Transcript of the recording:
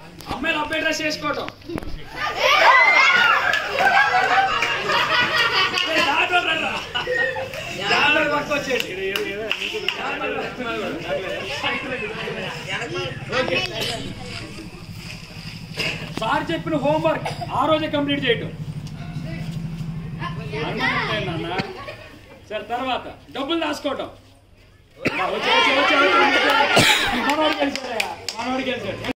అమ్మాయిలు అబ్బాయి డ్రెస్ వేసుకోవటం. సార్ చెప్పిన హోంవర్క్ ఆ రోజే కంప్లీట్ చేయటం. సరే తర్వాత డబ్బులు దాచుకోవటం. మనోడికి గెలిచాడు.